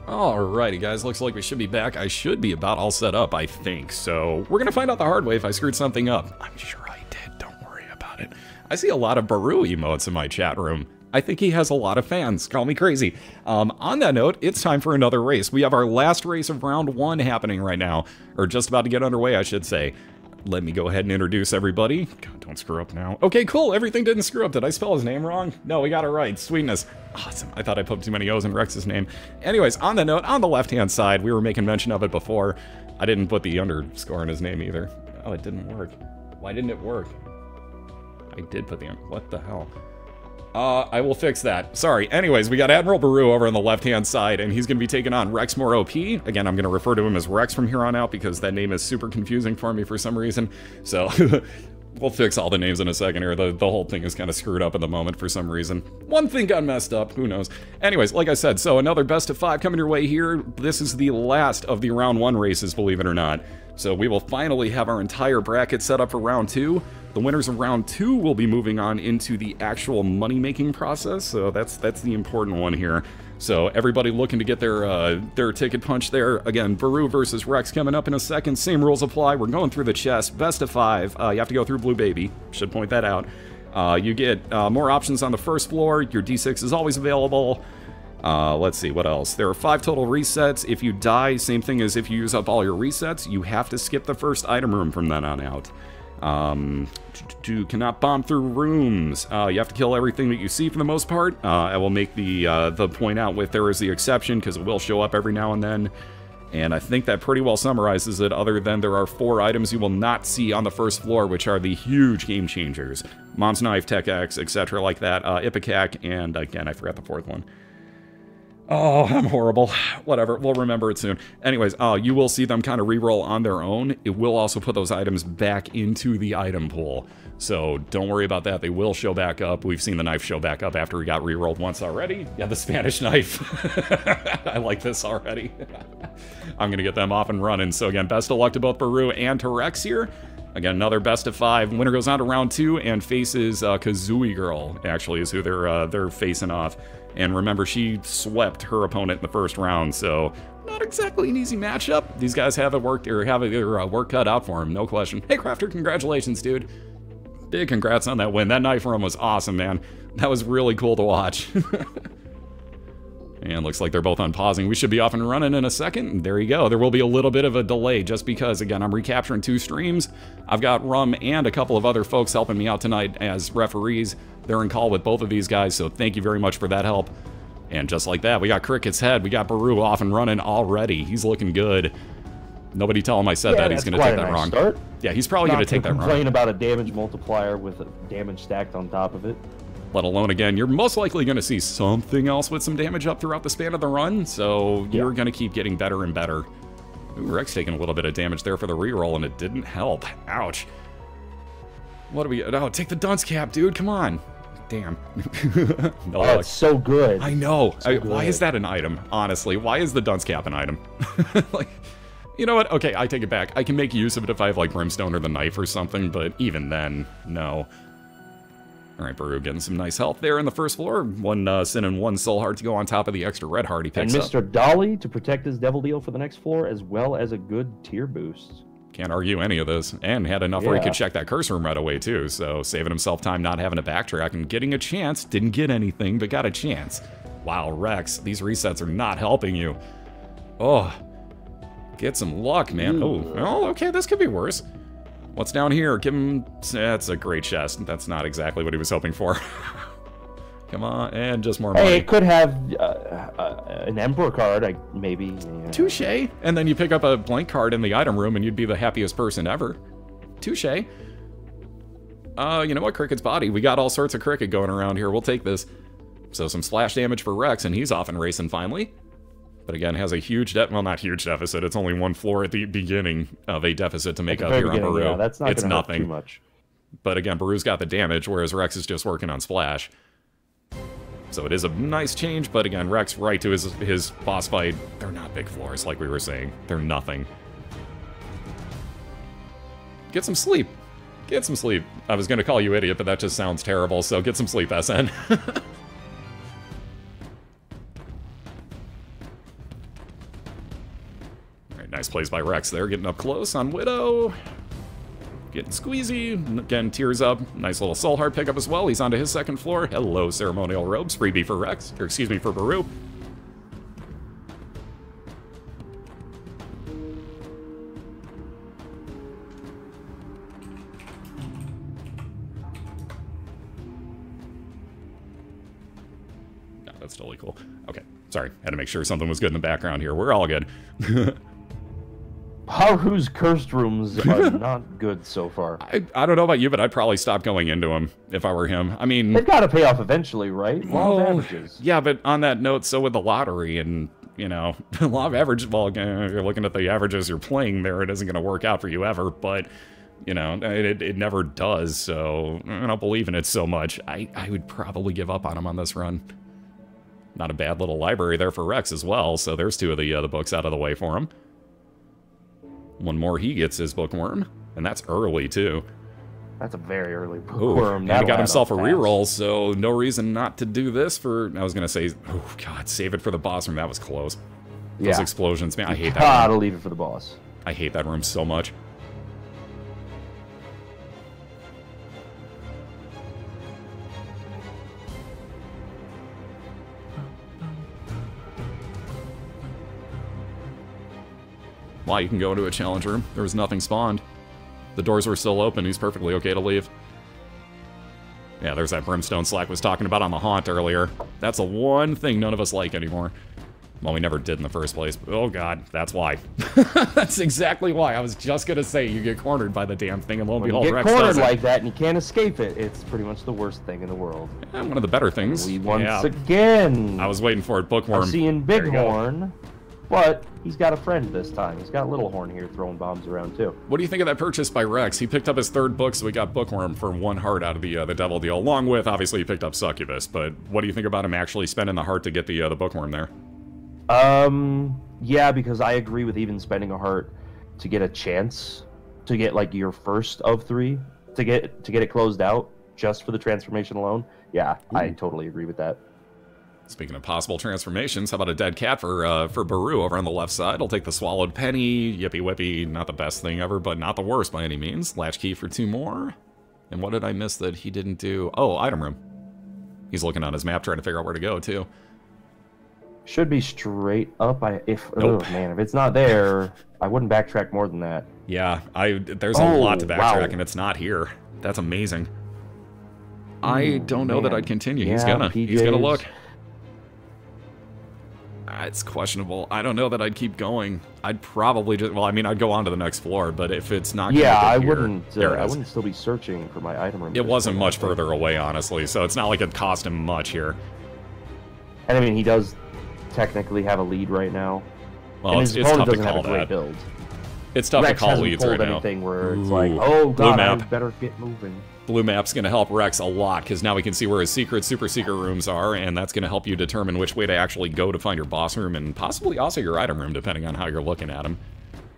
Alrighty guys, looks like we should be back. I should be about all set up, I think. So we're gonna find out the hard way if I screwed something up. I'm sure I did, don't worry about it. I see a lot of Bahroo emotes in my chat room. I think he has a lot of fans, call me crazy. On that note, it's time for another race. We have our last race of round 1 happening right now, or just about to get underway, I should say. Let me go ahead and introduce everybody. God, don't screw up now. Okay, cool, everything didn't screw up. Did I spell his name wrong? No, we got it right, sweetness. Awesome, I thought I put too many O's in Rex's name. Anyways, on the note, on the left-hand side, we were making mention of it before. I didn't put the underscore in his name either. Oh, it didn't work. Why didn't it work? I did put the, what the hell? I will fix that. Sorry. Anyways, we got AdmiralBahroo over on the left-hand side, and he's going to be taking on REXMoreOP. Again, I'm going to refer to him as Rex from here on out because that name is super confusing for me for some reason. So, we'll fix all the names in a second here. The whole thing is kind of screwed up at the moment for some reason. One thing got messed up. Who knows? Anyways, like I said, so another best of 5 coming your way here. This is the last of the round 1 races, believe it or not. So we will finally have our entire bracket set up for round 2. The winners of round 2 will be moving on into the actual money-making process, so that's the important one here. So everybody looking to get their ticket punch there. Again, Bahroo versus Rex coming up in a second. Same rules apply. We're going through the chest. Best of 5. You have to go through Blue Baby. Should point that out. You get more options on the first floor. Your D6 is always available. Let's see, what else? There are 5 total resets. If you die, same thing as if you use up all your resets, you have to skip the first item room from then on out. Cannot bomb through rooms. You have to kill everything that you see for the most part. I will make the point out with there is the exception because it will show up every now and then. And I think that pretty well summarizes it, other than there are 4 items you will not see on the first floor, which are the huge game changers. Mom's Knife, Tech X, etc. like that, Ipecac, and again, I forgot the 4th one. Oh, I'm horrible. Whatever, we'll remember it soon. Anyways, you will see them kind of reroll on their own. It will also put those items back into the item pool. So don't worry about that, they will show back up. We've seen the knife show back up after we got rerolled once already. Yeah, the Spanish knife. I like this already. I'm gonna get them off and running. So again, best of luck to both Bahroo and to Rex here. Again, another best of 5. Winner goes on to round 2 and faces Kazooie Girl, actually, is who they're facing off. And remember, she swept her opponent in the first round, so not exactly an easy matchup. These guys have it worked, or have their work cut out for them, no question. Hey, Crafter, congratulations, dude. Big congrats on that win. That knife run was awesome, man. That was really cool to watch. And looks like they're both unpausing. We should be off and running in a second. There you go. There will be a little bit of a delay just because, again, I'm recapturing 2 streams. I've got Rum and a couple of other folks helping me out tonight as referees. They're in call with both of these guys, so thank you very much for that help. And just like that, we got Cricket's head. We got Bahroo off and running already. He's looking good. Nobody tell him I said that. He's going to take that wrong. Start. Yeah, he's probably going to take that wrong. Complain about a damage multiplier with a damage stacked on top of it. Let alone, again, you're most likely going to see something else with some damage up throughout the span of the run, so you're going to keep getting better and better. Ooh, Rex taking a little bit of damage there for the reroll, and it didn't help. Ouch. What do we... Oh, take the dunce cap, dude. Come on. Damn. No, oh, it's so good. I know. Why is that an item, honestly? Why is the dunce cap an item? Like, you know what? Okay, I take it back. I can make use of it if I have, like, Brimstone or the knife or something, but even then, no. Alright, Bahroo getting some nice health there in the first floor. 1 Sin and 1 Soul Heart to go on top of the extra Red Heart he picks up. And Mr. Dolly to protect his Devil Deal for the next floor, as well as a good tier boost. Can't argue any of this. And had enough where he could check that curse room right away, too. So, saving himself time, not having to backtrack, and getting a chance. Didn't get anything, but got a chance. Wow, Rex, these resets are not helping you. Oh, get some luck, man. Oh, okay, this could be worse. What's down here? Give him... That's a great chest. That's not exactly what he was hoping for. Come on, and just more money. Hey, it could have an Emperor card, maybe. Yeah. Touche. And then you pick up a blank card in the item room and you'd be the happiest person ever. Touche. You know what? Cricket's body. We got all sorts of Cricket going around here. We'll take this. So some splash damage for Rex, and he's off and racing finally. But again, has a huge well, not huge deficit. It's only 1 floor at the beginning of a deficit to make up here on Bahroo. Yeah, that's not gonna hurt too much. But again, Bahroo's got the damage, whereas Rex is just working on splash. So it is a nice change, but again, Rex right to his boss fight. They're not big floors, like we were saying. They're nothing. Get some sleep. Get some sleep. I was going to call you idiot, but that just sounds terrible, so get some sleep, SN. Nice plays by Rex there, getting up close on Widow. Getting squeezy. Again, tears up. Nice little soul heart pickup as well. He's onto his second floor. Hello, ceremonial robes. Freebie for Rex. Or excuse me, for Bahroo. No, that's totally cool. Okay. Sorry. Had to make sure something was good in the background here. We're all good. Bahroo's cursed rooms are not good so far. I don't know about you, but I'd probably stop going into them if I were him. I mean... They've got to pay off eventually, right? Law of averages. Yeah, but on that note, so with the lottery and, you know, the law of averages, well, if you're looking at the averages you're playing there, it isn't going to work out for you ever, but, you know, it never does, so I don't believe in it so much. I would probably give up on him on this run. Not a bad little library there for Rex as well, so there's two of the books out of the way for him. One more, he gets his bookworm, and that's early, too. That's a very early bookworm. And he got himself a reroll, so no reason not to do this for... I was going to say, oh, God, save it for the boss room. That was close. Those explosions, man, I hate that room. Gotta leave it for the boss. I hate that room so much. Why, you can go into a challenge room. There was nothing spawned. The doors were still open. He's perfectly okay to leave. Yeah, there's that brimstone Slack was talking about on the haunt earlier. That's the one thing none of us like anymore. Well, we never did in the first place. But oh, God, that's why. That's exactly why. I was just going to say you get cornered by the damn thing, and lo and behold, Rex does it. When you get cornered like that and you can't escape it, it's pretty much the worst thing in the world. Yeah, one of the better things. We once again... I was waiting for it, Bookworm. I'm seeing Bighorn. But he's got a friend this time. He's got Little Horn here throwing bombs around, too. What do you think of that purchase by Rex? He picked up his third book, so we got Bookworm for 1 heart out of the Devil deal, along with, obviously, he picked up Succubus. But what do you think about him actually spending the heart to get the Bookworm there? Yeah, because I agree with even spending a heart to get a chance to get, like, your first of 3, to get it closed out, just for the transformation alone. Yeah, I totally agree with that. Speaking of possible transformations, how about a dead cat for Bahroo over on the left side? I'll take the swallowed penny. Yippee whippy, not the best thing ever, but not the worst by any means. Latchkey for 2 more. And what did I miss that he didn't do? Oh, item room. He's looking on his map trying to figure out where to go, too. Should be straight up. Nope. Oh, man, if it's not there, I wouldn't backtrack more than that. Yeah, there's a lot to backtrack, and it's not here. That's amazing. I don't know that I'd continue. Yeah, he's gonna look. It's questionable. I don't know that I'd keep going. I'd probably just... Well, I mean, I'd go on to the next floor, but if it's not... Yeah, I wouldn't still be searching for my item room. It wasn't much further away, honestly, so it's not like it cost him much here. And I mean, he does technically have a lead right now. Well, and it's his opponent tough to doesn't have call a great that. build. It's tough Rex to call leads right now. Anything where it's like, oh Blue god, map. I better get moving. Blue map's going to help Rex a lot, because now we can see where his secret, super secret rooms are, and that's going to help you determine which way to actually go to find your boss room, and possibly also your item room, depending on how you're looking at them.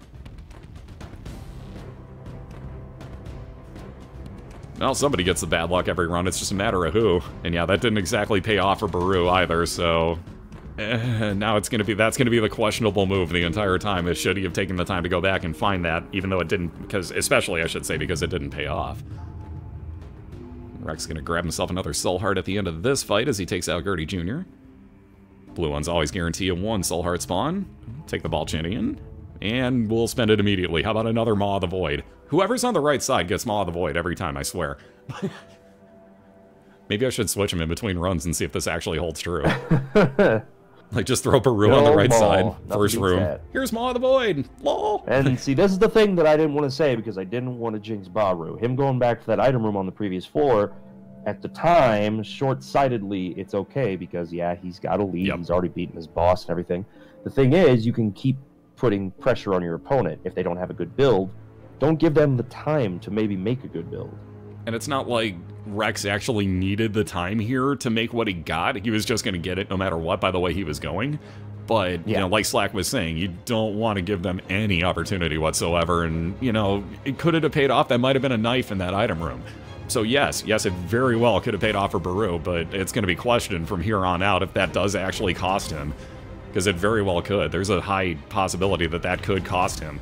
Well, somebody gets the bad luck every run, it's just a matter of who. And yeah, that didn't exactly pay off for Bahroo either, so... now that's gonna be the questionable move the entire time, is should he have taken the time to go back and find that, even though it didn't, especially I should say, because it didn't pay off. Rex gonna grab himself another soul heart at the end of this fight as he takes out Gertie Jr. Blue ones always guarantee you 1 soul heart spawn. Take the Balchinian, and we'll spend it immediately. How about another Maw of the Void? Whoever's on the right side gets Maw of the Void every time, I swear. Maybe I should switch them in between runs and see if this actually holds true. Like, just throw Bahroo on the right side, first room. Here's Maw of the Void! LOL! And see, this is the thing that I didn't want to say, because I didn't want to jinx Bahroo. Him going back to that item room on the previous floor, at the time, short-sightedly, it's okay, because, yeah, he's got a lead, he's already beaten his boss and everything. The thing is, you can keep putting pressure on your opponent if they don't have a good build. Don't give them the time to maybe make a good build. And it's not like Rex actually needed the time here to make what he got. He was just going to get it no matter what by the way he was going. But, you know, like Slack was saying, you don't want to give them any opportunity whatsoever. And, you know, could it have paid off? That might have been a knife in that item room. So yes, it very well could have paid off for Bahroo, but it's going to be questioned from here on out if that does actually cost him. Because it very well could. There's a high possibility that that could cost him.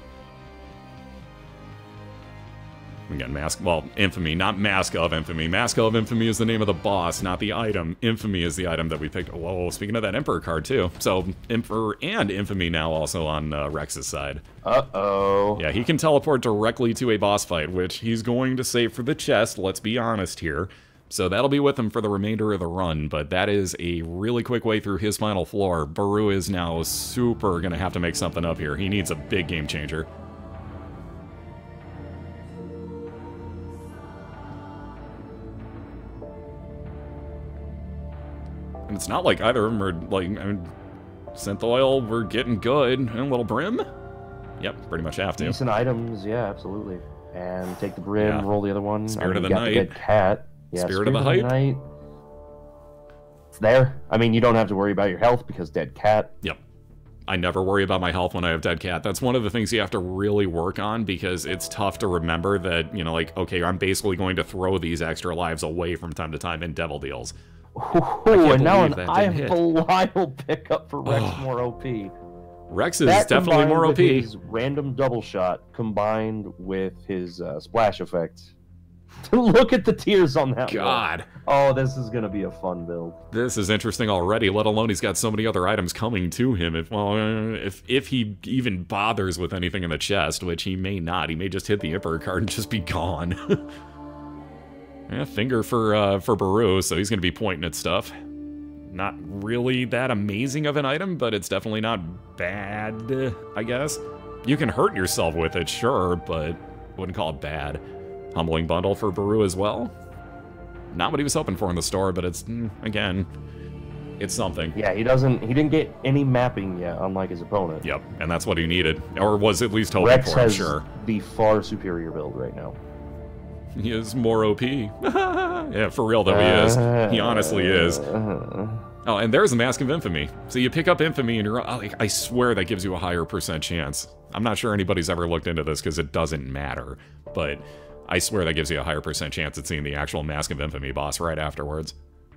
Again, Infamy, not Mask of Infamy. Mask of Infamy is the name of the boss, not the item. Infamy is the item that we picked. Whoa, speaking of that Emperor card, too. So, Emperor and Infamy now also on Rex's side. Uh-oh. Yeah, he can teleport directly to a boss fight, which he's going to save for the chest, let's be honest here. So that'll be with him for the remainder of the run, but that is a really quick way through his final floor. Bahroo is now super gonna have to make something up here. He needs a big game changer. And it's not like either of them are, like, I mean, Synth Oil, we're getting good. And a little Brim? Yep, pretty much have to. Decent items, yeah, absolutely. And take the Brim, roll the other one. Spirit of the Night. Dead Cat. Yeah, Spirit of the Night. It's there. I mean, you don't have to worry about your health because Dead Cat. Yep. I never worry about my health when I have Dead Cat. That's one of the things you have to really work on because it's tough to remember that, you know, like, okay, I'm basically going to throw these extra lives away from time to time in Devil Deals. Ooh, and now an Belial pickup for REXMoreOP. Rex is definitely more OP. His random double shot combined with his splash effect. Look at the tears on that God. one. Oh, this is going to be a fun build. This is interesting already, let alone he's got so many other items coming to him. If he even bothers with anything in the chest, which he may not. He may just hit the Emperor card and just be gone. Yeah, finger for Bahroo, so he's going to be pointing at stuff. Not really that amazing of an item, but it's definitely not bad, I guess. You can hurt yourself with it, sure, but wouldn't call it bad. Humbling Bundle for Bahroo as well. Not what he was hoping for in the store, but it's, again, it's something. Yeah, he didn't get any mapping yet, unlike his opponent. Yep, and that's what he needed, or was at least hoping for, I'm sure. Rex has the far superior build right now. He is more OP. Yeah, for real though, he is. He honestly is. Oh, and there's the Mask of Infamy. So you pick up Infamy and you're, like, I swear that gives you a higher % chance. I'm not sure anybody's ever looked into this because it doesn't matter, but I swear that gives you a higher % chance at seeing the actual Mask of Infamy boss right afterwards.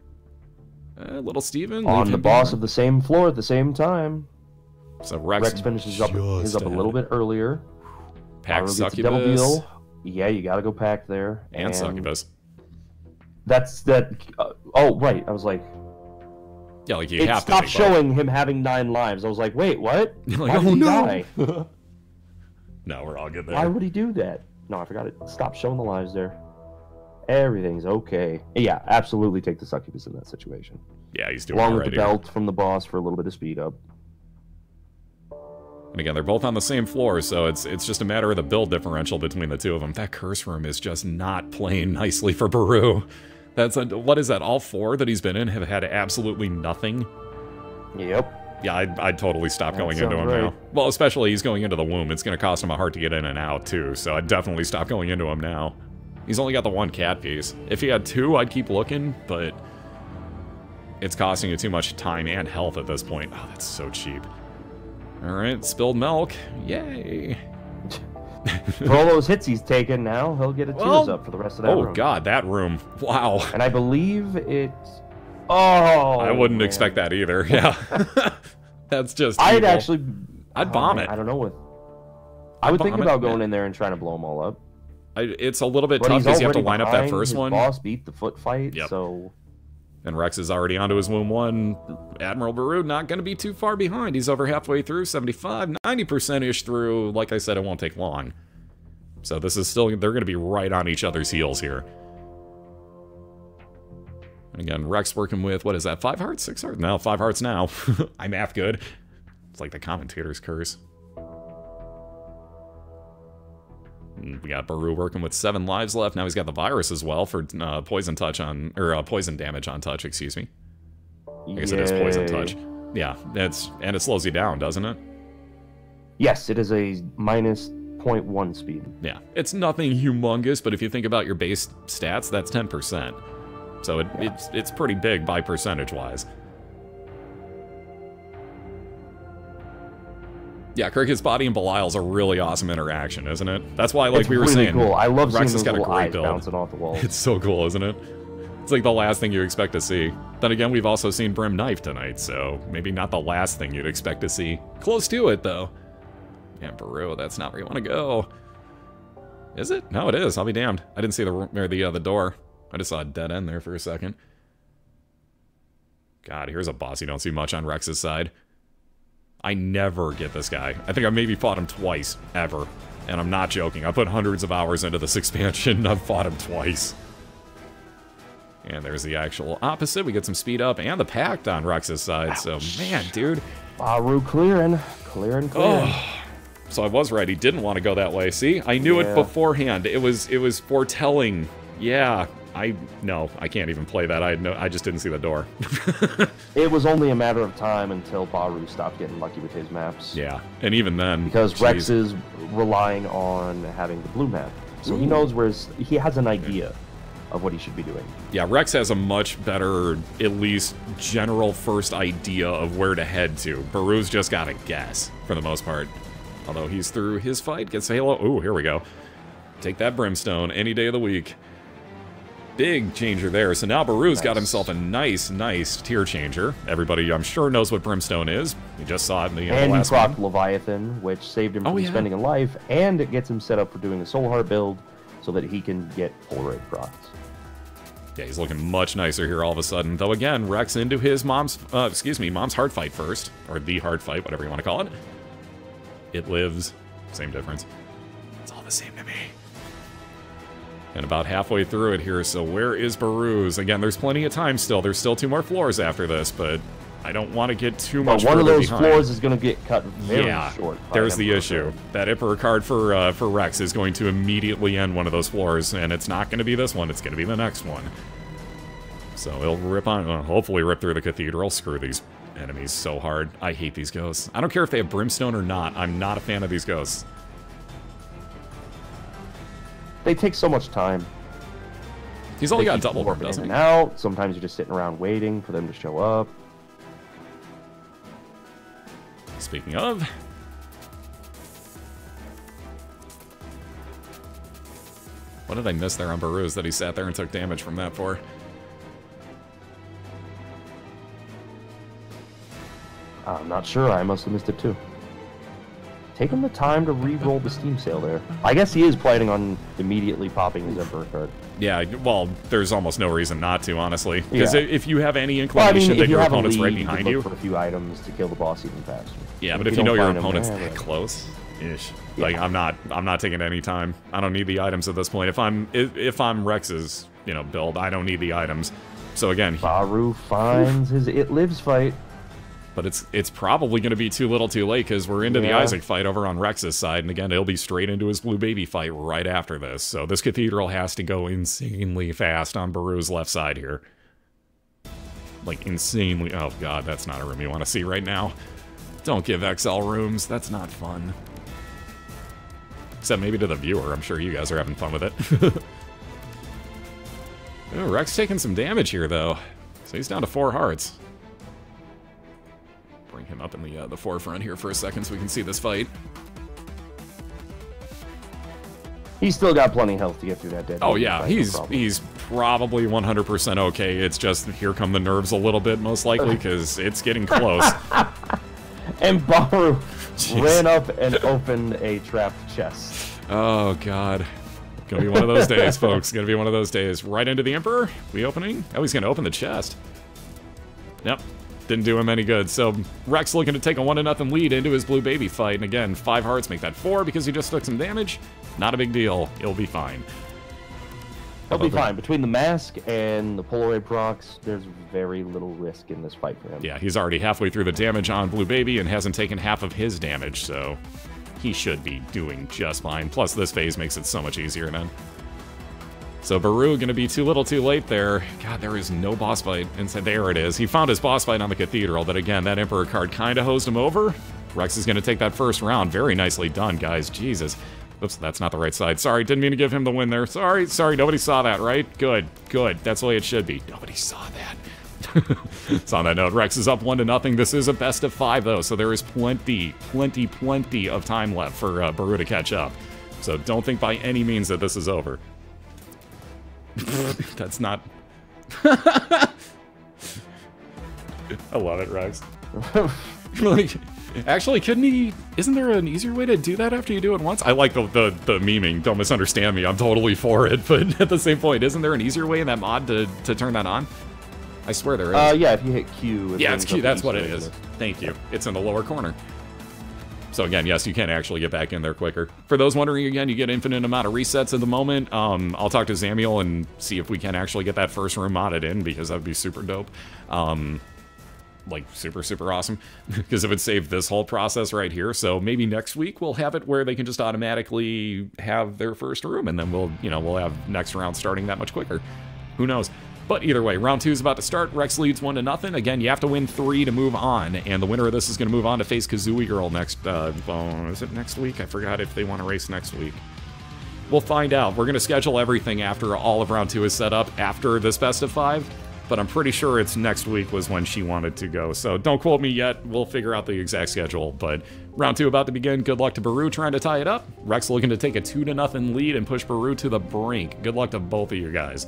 Little Steven. On the boss of the same floor at the same time. So Rex finishes up his up a little bit earlier. Pack Succubus. Yeah, you gotta go pack there. And Succubus. That's that. Oh, right. I was like, yeah, like you have to. It stopped showing him having 9 lives. I was like, wait, what? You're like, why oh did he no! Die? No, we're all good there. Why would he do that? No, I forgot it. Stop showing the lives there. Everything's okay. Yeah, absolutely take the Succubus in that situation. Yeah, he's doing along with the belt from the boss for a little bit of speed up. And again, they're both on the same floor, so it's just a matter of the build differential between the two of them. That curse room is just not playing nicely for Bahroo. That's what is that? All 4 that he's been in have had absolutely nothing. Yep. Yeah, I'd totally stop going into him now. Well, especially he's going into the womb. It's going to cost him a heart to get in and out too. So I'd definitely stop going into him now. He's only got the 1 cat piece. If he had 2, I'd keep looking, but it's costing you too much time and health at this point. Oh, that's so cheap. Alright, spilled milk. Yay. For all those hits he's taken now, he'll get a tears up for the rest of that room. Oh god, that room. Wow. And I believe it's... Oh, I wouldn't expect that either, yeah. That's just I'd evil. actually... I'd bomb it. I don't know what... I would think about going in there and trying to blow them all up. It's a little bit tough because you have to line up that first one. Boss beat the foot fight, so... And Rex is already onto his Womb 1. AdmiralBahroo not going to be too far behind. He's over halfway through, 75, 90%-ish through. Like I said, it won't take long. So this is still, they're going to be right on each other's heels here. And again, Rex working with, what is that, 5 hearts, 6 hearts? No, 5 hearts now. I'm math good. It's like the commentator's curse. We got Bahroo working with 7 lives left. Now he's got the virus as well for poison touch on, or poison damage on touch, excuse me. I guess it is poison touch. Yeah, and it slows you down, doesn't it? Yes, it is a minus 0.1 speed. Yeah, it's nothing humongous, but if you think about your base stats, that's 10%. So it's pretty big by percentage-wise. Yeah, Cricket's body and Belial's a really awesome interaction, isn't it? That's why, like we were saying, cool. I love Rex seeing has got a those great eyes build. bouncing off the walls. It's so cool, isn't it? It's like the last thing you expect to see. Then again, we've also seen Brim Knife tonight, so maybe not the last thing you'd expect to see. Close to it, though. And Bahroo, that's not where you want to go. Is it? No, it is. I'll be damned. I didn't see the door. I just saw a dead end there for a second. God, here's a boss you don't see much on Rex's side. I never get this guy. I think I maybe fought him twice, ever. And I'm not joking. I put hundreds of hours into this expansion, and I've fought him twice. And there's the actual opposite. We get some speed up and the pact on Rex's side. Ouch. So, man, dude. Bahroo clearing. Clearing. Oh. So I was right. He didn't want to go that way. See? I knew it beforehand. It was foretelling. Yeah. No, I can't even play that. I just didn't see the door. It was only a matter of time until Bahroo stopped getting lucky with his maps. Yeah. And even then. Because Rex is relying on having the blue map. So he knows he has an idea of what he should be doing. Yeah, Rex has a much better, at least general first idea of where to head to. Bahroo's just got to guess, for the most part. Although he's through his fight, gets Halo. Ooh, here we go. Take that Brimstone any day of the week. Big changer there. So now Bahroo's got himself a nice tier changer. Everybody, I'm sure, knows what Brimstone is. We just saw it in the last one. And he procced Leviathan, which saved him from spending a life, and it gets him set up for doing a Soul Heart build so that he can get Polaroid procs. Yeah, he's looking much nicer here all of a sudden. Though again, Rex into his mom's heart fight first. Or the heart fight, whatever you want to call it. It lives. Same difference. It's all the same to me. And about halfway through it here, so where is Bahroo's? Again, there's plenty of time still. There's still 2 more floors after this, but I don't want to get too much further behind. One of those floors is going to get cut very short. There's the issue. That Emperor card for Rex is going to immediately end one of those floors, and it's not going to be this one. It's going to be the next one. So he'll hopefully rip through the cathedral. Screw these enemies so hard. I hate these ghosts. I don't care if they have brimstone or not. I'm not a fan of these ghosts. They take so much time. He's only got double, doesn't he? Out. Sometimes you're just sitting around waiting for them to show up. Speaking of... What did I miss there on Bahroo's that he sat there and took damage from that for? I'm not sure. I must have missed it too. Take him the time to re-roll the Steam sale there. I guess he is planning on immediately popping his Emperor card. Yeah, well, there's almost no reason not to, honestly. Because if you have any inclination that your opponent's right behind you... for a few items to kill the boss even faster. Yeah, but if you know your opponent's that close... Ish. Yeah. Like, I'm not taking any time. I don't need the items at this point. If I'm Rex's, build, I don't need the items. So again... Bahroo finds his It Lives fight. But it's probably going to be too little too late, because we're into the Isaac fight over on Rex's side, and again, he'll be straight into his Blue Baby fight right after this. So this Cathedral has to go insanely fast on Bahroo's left side here. Like, insanely... Oh, God, that's not a room you want to see right now. Don't give XL rooms. That's not fun. Except maybe to the viewer. I'm sure you guys are having fun with it. Oh, Rex taking some damage here, though. So he's down to 4 hearts. Bring him up in the forefront here for a second so we can see this fight. He's still got plenty of health to get through that dead. Oh yeah, he's probably 100% okay. It's just here come the nerves a little bit, most likely, because it's getting close. And Bahroo ran up and opened a trapped chest. Oh god. Gonna be one of those days, folks. Gonna be one of those days. Right into the Emperor? We opening? Oh, he's gonna open the chest. Yep. Didn't do him any good. So Rex looking to take a 1-0 lead into his Blue Baby fight. And again, 5 hearts make that 4 because he just took some damage. Not a big deal. He'll be fine. He'll be fine. Between the mask and the Polaroid procs, there's very little risk in this fight for him. Yeah, he's already halfway through the damage on Blue Baby and hasn't taken half of his damage, so he should be doing just fine. Plus, this phase makes it so much easier then. So Bahroo gonna be too little too late there. God, there is no boss fight. And so there it is. He found his boss fight on the Cathedral, but again, that Emperor card kind of hosed him over. Rex is gonna take that first round. Very nicely done, guys. Jesus. Oops, that's not the right side. Sorry, didn't mean to give him the win there. Sorry, nobody saw that, right? Good. That's the way it should be. Nobody saw that. So on that note, Rex is up 1-0. This is a best of 5, though, so there is plenty of time left for Bahroo to catch up. So don't think by any means that this is over. That's not I love it, Rex. Like, actually, couldn't he... Isn't there an easier way to do that after you do it once? I like the memeing. Don't misunderstand me. I'm totally for it. But at the same point, isn't there an easier way in that mod to turn that on? I swear there is. Yeah, if you hit Q. Yeah, it's Q. That's what it is. Thank you. It's in the lower corner. So again, yes, you can actually get back in there quicker. For those wondering, again, you get infinite amount of resets at the moment. I'll talk to Zamiel and see if we can actually get that first room modded in, because that would be super dope. Like, super, super awesome, because it would save this whole process right here. So maybe next week we'll have it where they can just automatically have their first room, and then we'll have next round starting that much quicker. Who knows? But either way, round 2 is about to start. Rex leads 1-0. Again, you have to win 3 to move on, and the winner of this is going to move on to face Kazooie Girl next, is it next week? I forgot if they want to race next week. We'll find out. We're going to schedule everything after all of round 2 is set up after this best of 5. But I'm pretty sure it's next week was when she wanted to go. So don't quote me yet. We'll figure out the exact schedule. But round 2 about to begin. Good luck to Bahroo trying to tie it up. Rex looking to take a 2-0 lead and push Bahroo to the brink. Good luck to both of you guys.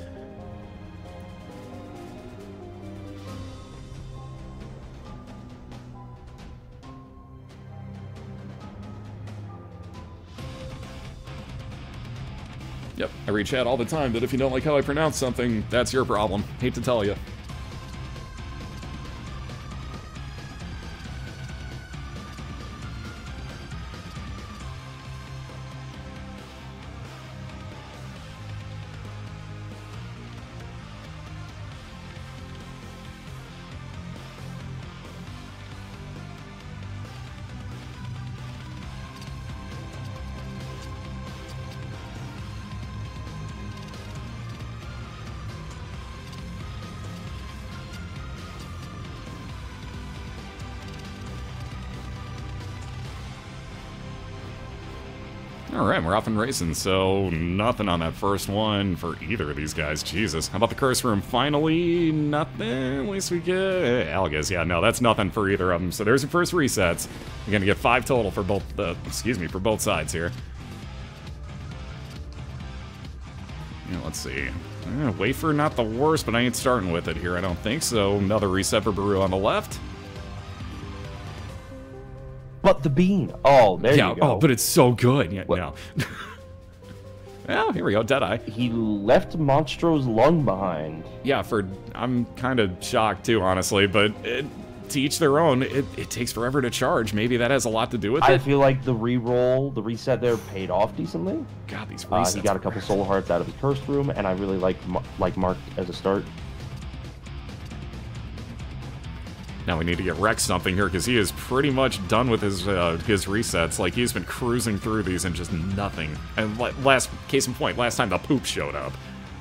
Yep, I read chat all the time that if you don't like how I pronounce something, that's your problem. Hate to tell you. Alright, we're off and racing, so nothing on that first one for either of these guys. Jesus. How about the curse room? Finally, nothing. At least we get... Algas, yeah, no, that's nothing for either of them. So there's your first resets. You're gonna get 5 total for both, for both sides here. Yeah, let's see. Wafer, not the worst, but I ain't starting with it here, I don't think. So another reset for Bahroo on the left. But the bean. Oh, there you go. Oh, but it's so good. Yeah, no. Well, here we go. Deadeye. He left Monstro's lung behind. Yeah, I'm kind of shocked too, honestly. But to each their own. It takes forever to charge. Maybe that has a lot to do with it. I feel like the re-roll, the reset there paid off decently. God, these resets. He got a couple soul hearts out of his cursed room, and I really like Mark as a start. Now we need to get Rex something here, because he is pretty much done with his resets. Like, he's been cruising through these and just nothing. And last case in point, last time the poop showed up.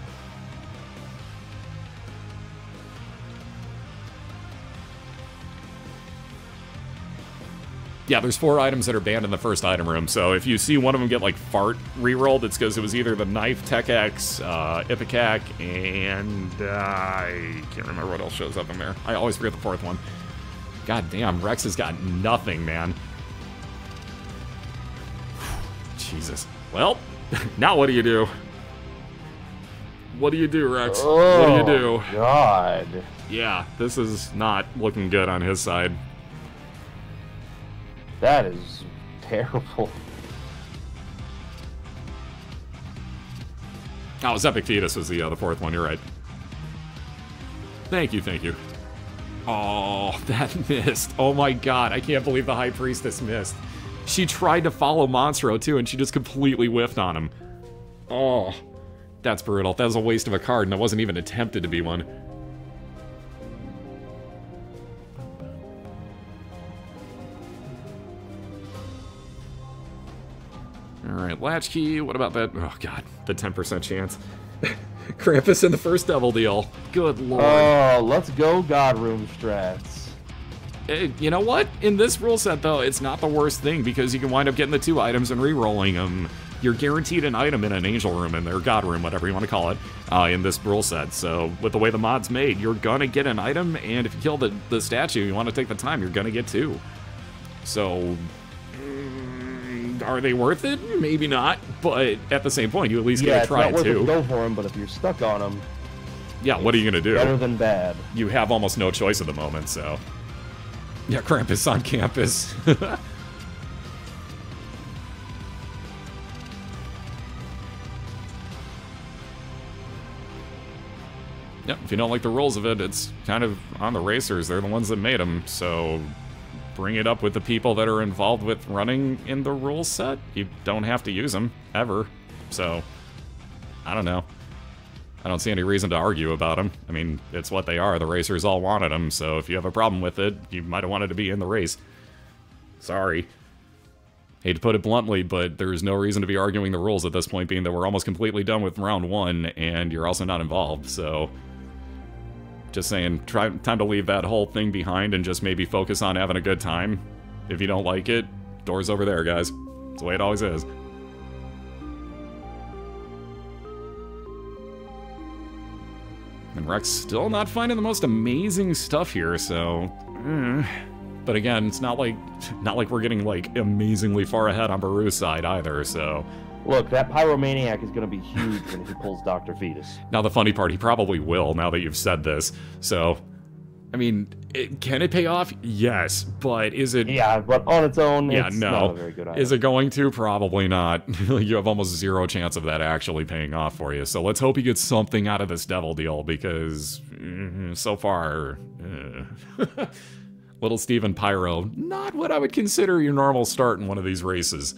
Yeah, there's 4 items that are banned in the first item room, so if you see one of them get, like, fart rerolled, it's because it was either the knife, Tech X, Ipecac, and I can't remember what else shows up in there. I always forget the 4th one. God damn, Rex has got nothing, man. Jesus. Well, now what do you do? What do you do, Rex? Oh, what do you do? God. Yeah, this is not looking good on his side. That is terrible. Oh, it was Epic Fetus was the 4th one, you're right. Thank you, thank you. Oh, that missed. Oh my god, I can't believe the High Priestess missed. She tried to follow Monstro too, and she just completely whiffed on him. Oh, that's brutal. That was a waste of a card, and it wasn't even attempted to be one. Alright, Latchkey, what about that? Oh god, the 10% chance. Krampus in the first double deal. Good lord. Oh, let's go God Room strats. You know what? In this rule set, though, it's not the worst thing, because you can wind up getting the 2 items and re-rolling them. You're guaranteed an item in an Angel Room, or God Room, whatever you want to call it, in this rule set. So, with the way the mod's made, you're gonna get an item, and if you kill the statue, you want to take the time, you're gonna get 2. So... are they worth it? Maybe not, but at the same point, you at least get to try it too. Go for them, but if you're stuck on them, Yeah, what are you going to do? Better than bad. You have almost no choice at the moment, so... Yeah, Krampus on campus. Yep, if you don't like the rules of it, it's kind of on the racers. They're the ones that made them, so bring it up with the people that are involved with running in the rule set. You don't have to use them, ever. So, I don't know. I don't see any reason to argue about them. I mean, it's what they are. The racers all wanted them, so if you have a problem with it, you might have wanted to be in the race. Sorry. Hate to put it bluntly, but there's no reason to be arguing the rules at this point, being that we're almost completely done with round 1, and you're also not involved, so... Just saying, time to leave that whole thing behind and just maybe focus on having a good time. If you don't like it, door's over there, guys. It's the way it always is. And Rex still not finding the most amazing stuff here, so... But again, it's not like we're getting, like, amazingly far ahead on Bahroo's side either, so... Look, that Pyromaniac is going to be huge when he pulls Dr. Fetus. Now, the funny part, he probably will, now that you've said this. So, I mean, can it pay off? Yes, but is it... Yeah, but on its own, it's not a very good idea. Is it going to? Probably not. You have almost zero chance of that actually paying off for you. So let's hope he gets something out of this devil deal, because so far... Little Steven Pyro, not what I would consider your normal start in one of these races.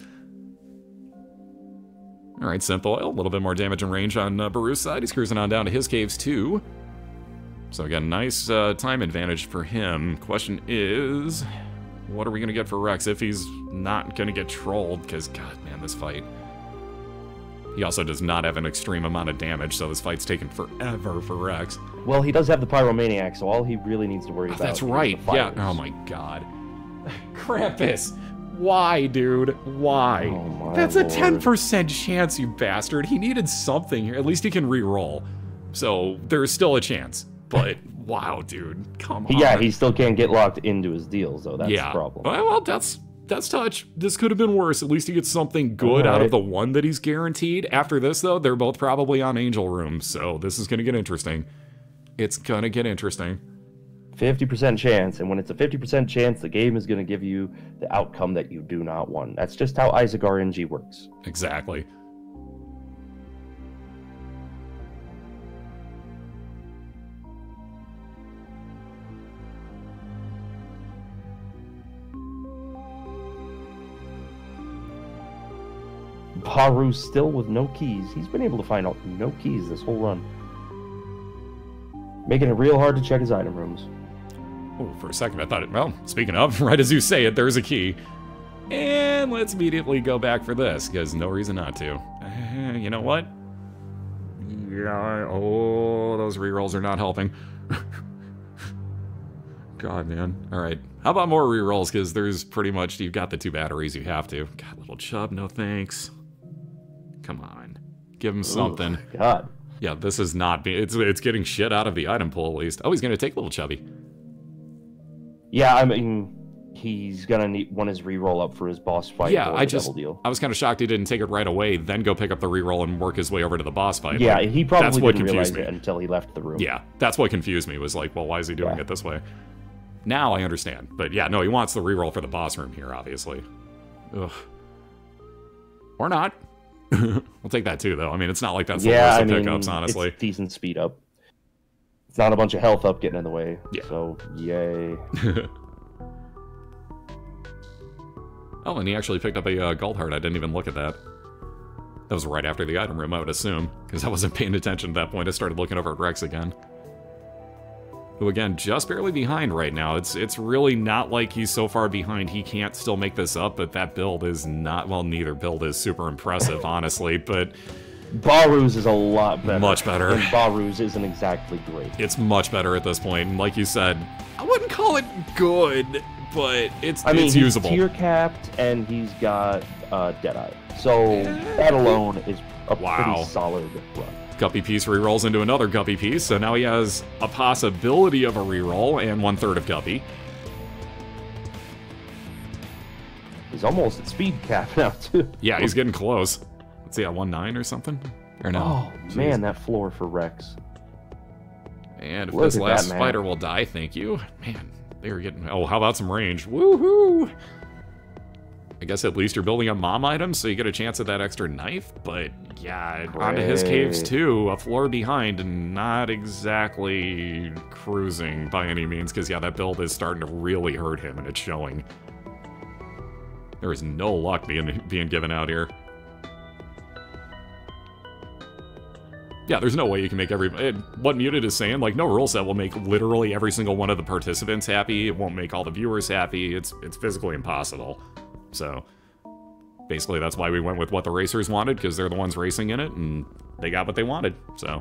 Alright, Synth Oil, a little bit more damage and range on Bahroo's side. He's cruising on down to his caves, too. So again, nice time advantage for him. Question is, what are we going to get for Rex if he's not going to get trolled? Because, god, man, this fight. He also does not have an extreme amount of damage, so this fight's taken forever for Rex. Well, he does have the Pyromaniac, so all he really needs to worry about That's right, yeah. Oh my god. Krampus! Why, dude? Why? Oh That's a 10% chance, you bastard. He needed something here. At least he can re-roll. So, there's still a chance. But, wow, dude. Come on. Yeah, he still can't get locked into his deals, though. That's the problem. Well, that's touch. This could have been worse. At least he gets something good out of the one that he's guaranteed. After this, though, they're both probably on Angel Room. So, this is going to get interesting. It's going to get interesting. 50% chance, and when it's a 50% chance, the game is going to give you the outcome that you do not want. That's just how Isaac RNG works. Exactly. Bahroo still with no keys. He's been able to find out no keys this whole run. Making it real hard to check his item rooms. Oh, for a second I thought it, well, speaking of, right as you say it, there's a key. And let's immediately go back for this, because no reason not to. You know what? Yeah, oh, those rerolls are not helping. God, man. Alright, how about more rerolls, because there's pretty much, you've got the 2 batteries, you have to. God, little chub, no thanks. Come on. Give him something. Oh, God. Yeah, this is not, it's getting shit out of the item pool, at least. Oh, he's gonna take little chubby. Yeah, I mean, he's gonna want his reroll up for his boss fight. Yeah, I was kind of shocked he didn't take it right away, then go pick up the reroll and work his way over to the boss fight. Yeah, like, he probably didn't realize it until he left the room. Yeah, that's what confused me, was like, well, why is he doing it this way? Now I understand. But yeah, no, he wants the reroll for the boss room here, obviously. Ugh. Or not. We'll take that too, though. I mean, it's not like that's the worst of pickups, honestly. It's decent speed up. It's not a bunch of health up getting in the way. Yeah. So, yay. Oh, and he actually picked up a gold heart. I didn't even look at that. That was right after the item room, I would assume, because I wasn't paying attention at that point. I started looking over at Rex again. Who, again, just barely behind right now. It's really not like he's so far behind he can't still make this up, but that build is not... Well, neither build is super impressive, honestly, but... Bahroo's is a lot better. Much better. And Bahroo's isn't exactly great. It's much better at this point, and like you said, I wouldn't call it good, but it's usable. He's tier capped, and he's got Deadeye. So that alone is a pretty solid run. Guppy piece rerolls into another Guppy piece, so now he has a possibility of a reroll and 1/3 of Guppy. He's almost at speed cap now, too. Yeah, he's getting close. Let's see, at 1/9 or something? Or no? Oh, man, that floor for Rex. And if Look this at last that, man. fighter will die, thank you. Man, they're getting... Oh, how about some range? Woohoo! I guess at least you're building up mom items, so you get a chance at that extra knife, but yeah, onto his caves too, a floor behind, and not exactly cruising by any means, because yeah, that build is starting to really hurt him, and it's showing. There is no luck being given out here. Yeah, there's no way you can make what Muted is saying, like, no rule set will make literally every single one of the participants happy, it won't make all the viewers happy, it's physically impossible. So, basically that's why we went with what the racers wanted, because they're the ones racing in it, and they got what they wanted, so.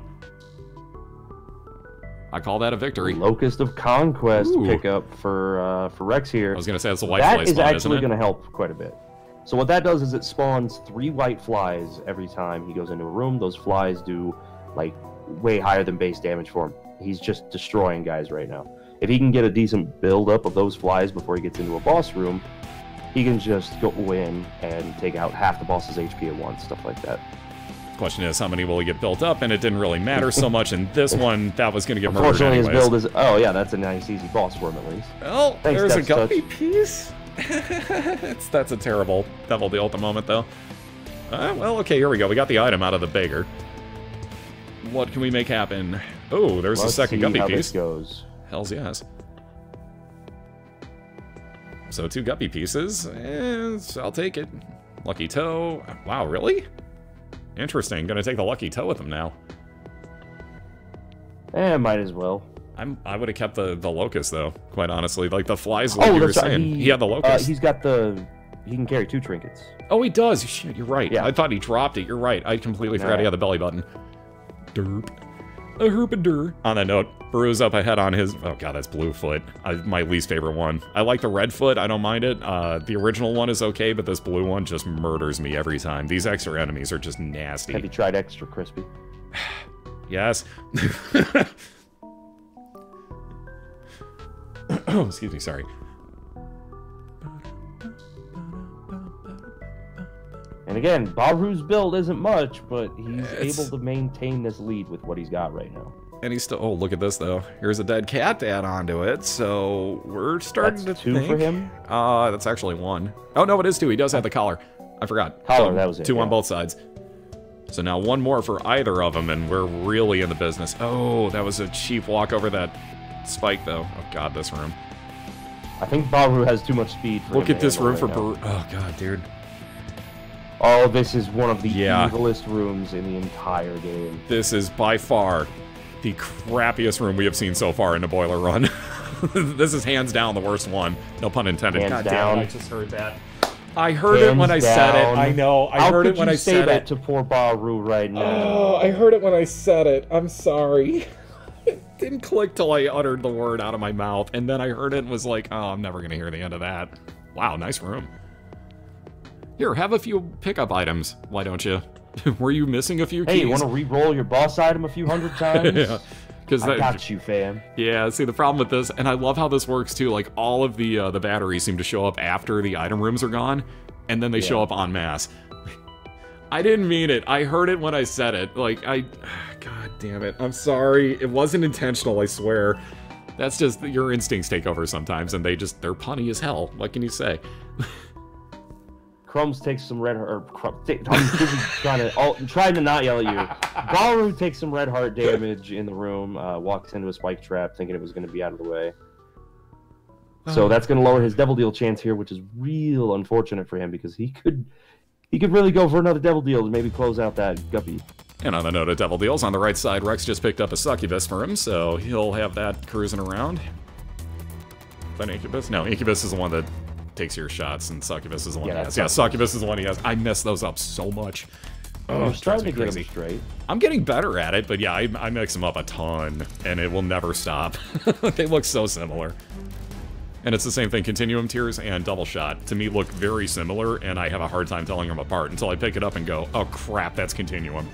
I call that a victory. Locust of Conquest pickup for Rex here. I was going to say, that's a white fly spawn, isn't it? That is actually going to help quite a bit. So what that does is it spawns 3 white flies every time he goes into a room. Those flies do, like, way higher than base damage for him. He's just destroying guys right now. If he can get a decent build-up of those flies before he gets into a boss room, he can just go in and take out half the boss's HP at once, stuff like that. Question is, how many will he get built up? And it didn't really matter so much in this one. That was going to get murdered Unfortunately, anyways. his build is... Oh, yeah, that's a nice, easy boss for him, at least. Well, Thanks, there's a Death's guppy Touch. piece. That's a terrible devil deal at the moment, though. Well, okay, here we go. We got the item out of the beggar. What can we make happen? Oh, there's a second guppy piece. Let's see how this goes. Hells yes. So 2 guppy pieces, and I'll take it. Lucky toe. Wow, really? Interesting. Gonna take the lucky toe with him now. Might as well. I would have kept the locust though, quite honestly. Like the flies, like you were saying. He had the locust. He's got the. He can carry 2 trinkets. Oh, he does. Shit, you're right. Yeah. I thought he dropped it. You're right. I completely forgot he had the belly button. Derp. A herpadur. On that note, Bahroo's up ahead on his... Oh god, that's blue foot. My least favorite one. I like the red foot, I don't mind it. The original one is okay, but this blue one just murders me every time. These extra enemies are just nasty. Have you tried extra crispy? Yes. Excuse me, sorry. And again, Bahroo's build isn't much, but he's able to maintain this lead with what he's got right now. And he's still... Oh, look at this, though. Here's a dead cat to add on to it, so we're starting That's to 2 think... for him? That's actually 1. Oh, no, it is 2. He does have the collar. I forgot. Collar, So, that was it. 2 on both sides. So now 1 more for either of them, and we're really in the business. Oh, that was a cheap walk over that spike, though. Oh, God, this room. I think Bahroo has too much speed for Look him at to this handle room for right now. Oh, God, dude. Oh, this is one of the Yeah. evilest rooms in the entire game. This is by far the crappiest room we have seen so far in the boiler run. This is hands down the worst one. No pun intended. Hands God down. damn it, I just heard that. I heard it when I said it. I know. I heard it when I said How could you say that it. to poor Bahroo right now? Oh, I heard it when I said it. I'm sorry. It didn't click till I uttered the word out of my mouth, and then I heard it and was like, oh, I'm never gonna hear the end of that. Wow, nice room. Here, have a few pickup items. Why don't you? Were you missing a few keys? Hey, you want to re-roll your boss item a few hundred times? Yeah. I got you, fam. Yeah, see, the problem with this, and I love how this works too, like, all of the batteries seem to show up after the item rooms are gone, and then they show up en masse. I didn't mean it. I heard it when I said it. Like, God damn it. I'm sorry. It wasn't intentional, I swear. That's just, your instincts take over sometimes, and they're punny as hell. What can you say? Crumbs takes some red heart. I'm trying to not yell at you. Bahroo takes some red heart damage in the room. Walks into a spike trap, thinking it was going to be out of the way. So that's going to lower his devil deal chance here, which is real unfortunate for him because he could really go for another devil deal to maybe close out that guppy. And on the note of devil deals, on the right side, Rex just picked up a succubus for him, so he'll have that cruising around. But incubus? No, incubus is the one that takes your shots, and succubus is the one he has. Yeah, succubus is the one he has. I mess those up so much. Oh, I'm trying to get him straight. I'm getting better at it, but yeah, I mix them up a ton, and it will never stop. They look so similar. And it's the same thing, Continuum Tears and Double Shot, to me look very similar, and I have a hard time telling them apart until I pick it up and go, oh crap, that's Continuum.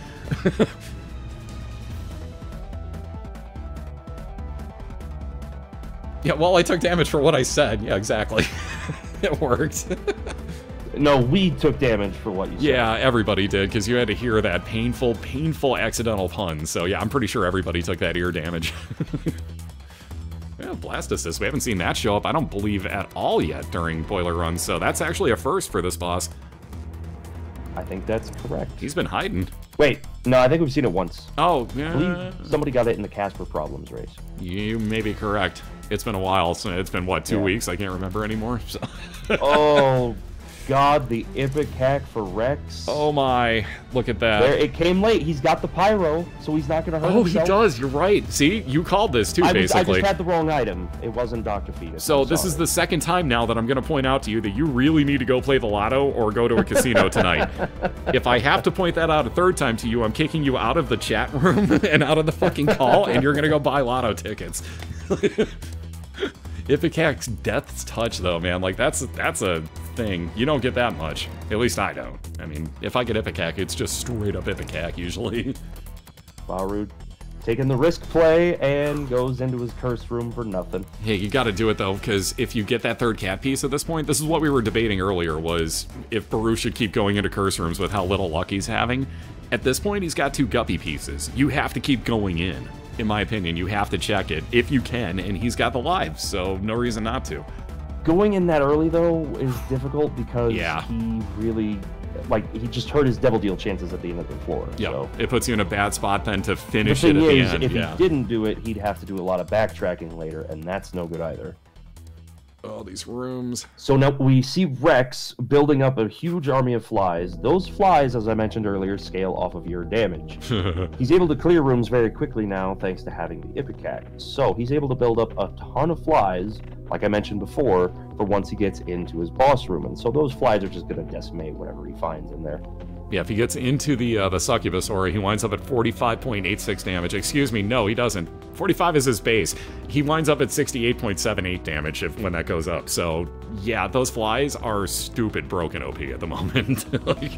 Yeah, well, I took damage for what I said. Yeah, exactly. It worked. No, we took damage for what you said. Yeah, everybody did, because you had to hear that painful, painful accidental pun. So yeah, I'm pretty sure everybody took that ear damage. Yeah, Blast Assist, we haven't seen that show up, I don't believe, at all yet during Boiler runs, so that's actually a first for this boss. I think that's correct. He's been hiding. Wait, no, I think we've seen it once. Oh, I yeah. believe somebody got it in the Casper Problems race. You may be correct. It's been a while, so it's been, what, 2 weeks? I can't remember anymore. So. Oh, God, the Epic hack for Rex. Oh my, look at that. There, it came late. He's got the pyro, so he's not going to hurt himself. He does, you're right. See, you called this too, basically. I just had the wrong item. It wasn't Dr. Fetus. So this is the second time now that I'm going to point out to you that you really need to go play the lotto or go to a casino tonight. If I have to point that out a third time to you, I'm kicking you out of the chat room and out of the fucking call, and you're going to go buy lotto tickets. Ipecack's Death's Touch, though, man, like, that's a thing. You don't get that much. At least I don't. I mean, if I get Ipecack, it's just straight up Ipecack, usually. Bahroo taking the risk play and goes into his curse room for nothing. Hey, you gotta do it, though, because if you get that third cat piece at this point, this is what we were debating earlier, was if Bahroo should keep going into curse rooms with how little luck he's having. At this point, he's got 2 guppy pieces. You have to keep going in. In my opinion, you have to check it if you can, and he's got the lives, so no reason not to. Going in that early, though, is difficult because he really, like, he just hurt his Devil Deal chances at the end of the floor. Yeah, so. It puts you in a bad spot then to finish it at the end. If he didn't do it, he'd have to do a lot of backtracking later, and that's no good either. Oh, these rooms. So now we see Rex building up a huge army of flies. Those flies, as I mentioned earlier, scale off of your damage. He's able to clear rooms very quickly now thanks to having the Ipecack. So he's able to build up a ton of flies, like I mentioned before, for once he gets into his boss room. And so those flies are just going to decimate whatever he finds in there. Yeah, if he gets into the Succubus Aura, he winds up at 45.86 damage. Excuse me, no, he doesn't. 45 is his base. He winds up at 68.78 damage when that goes up. So, yeah, those flies are stupid broken OP at the moment. Like,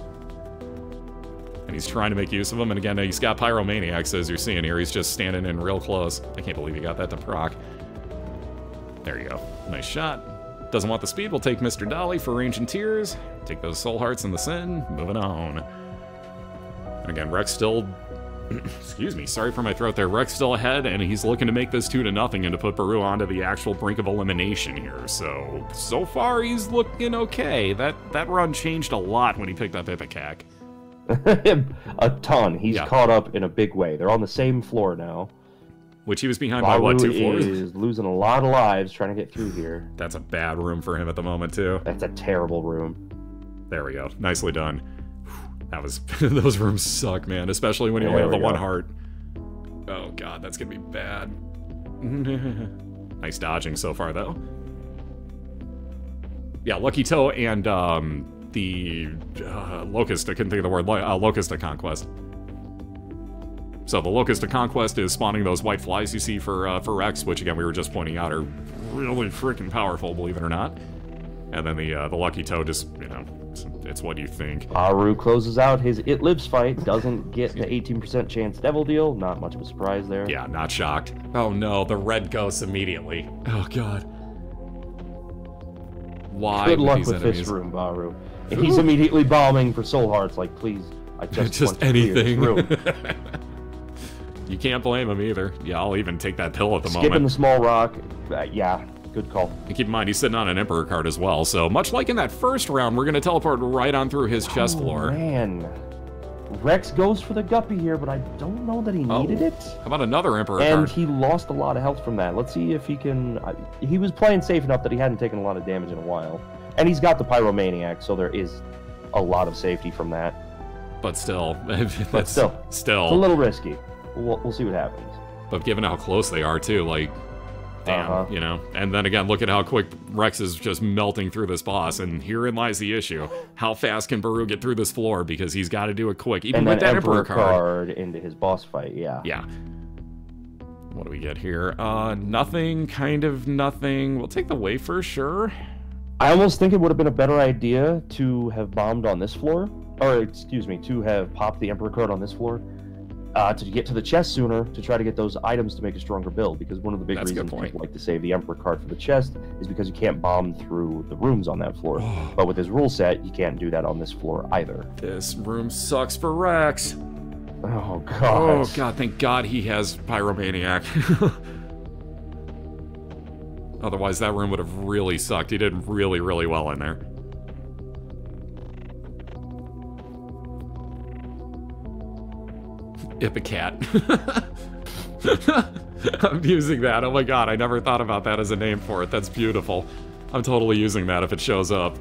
and he's trying to make use of them. And again, he's got Pyromaniacs, as you're seeing here. He's just standing in real close. I can't believe he got that to proc. There you go. Nice shot. Doesn't want the speed, we'll take Mr. Dolly for range and tears. Take those soul hearts and the sin. Moving on. And again, Rex still... excuse me, sorry for my throat there. Rex still ahead, and he's looking to make this 2-0 and to put Bahroo onto the actual brink of elimination here. So far, he's looking okay. That run changed a lot when he picked up Ipecack. A ton. He's caught up in a big way. They're on the same floor now. Which he was behind by, what, 2 floors? He is losing a lot of lives trying to get through here. That's a bad room for him at the moment, too. That's a terrible room. There we go. Nicely done. That was... those rooms suck, man. Especially when you only have the 1 heart. Oh, God. That's gonna be bad. Nice dodging so far, though. Yeah, Lucky Toe and the Locust... I couldn't think of the word. Locust of Conquest. So the Locust of Conquest is spawning those white flies you see for Rex, which again we were just pointing out are really freaking powerful, believe it or not. And then the Lucky Toe just, you know, it's what you think. Bahroo closes out his It Lives fight, doesn't get the 18% chance Devil Deal, not much of a surprise there. Yeah, not shocked. Oh no, the red ghosts immediately. Oh god. Why? Good luck with this room, Bahroo. And he's immediately bombing for soul hearts, like please, I just want to anything. Clear this room. You can't blame him either. Yeah, I'll even take that pill at the moment. Skipping the small rock. Yeah, good call. And keep in mind, he's sitting on an Emperor card as well. So much like in that first round, we're going to teleport right on through his chest floor. Man. Rex goes for the guppy here, but I don't know that he needed it. How about another Emperor card? And he lost a lot of health from that. Let's see if he can... he was playing safe enough that he hadn't taken a lot of damage in a while. And he's got the Pyromaniac, so there is a lot of safety from that. But still. Still. It's a little risky. We'll see what happens. But given how close they are, too, like, damn, you know? And then again, look at how quick Rex is just melting through this boss, and herein lies the issue. How fast can Bahroo get through this floor? Because he's got to do it quick, even with that Emperor card. Into his boss fight, yeah. Yeah. What do we get here? Nothing, kind of nothing. We'll take the wafer, sure. I almost think it would have been a better idea to have bombed on this floor. Or, excuse me, to have popped the Emperor card on this floor. to get to the chest sooner, to try to get those items to make a stronger build, because one of the big reasons people like to save the Emperor card for the chest is because you can't bomb through the rooms on that floor. But with his rule set, you can't do that on this floor either. This room sucks for Rex. Oh, God. Oh, God, thank God he has Pyromaniac. Otherwise, that room would have really sucked. He did really, really well in there. Ipecat. I'm using that. Oh my god, I never thought about that as a name for it. That's beautiful. I'm totally using that if it shows up.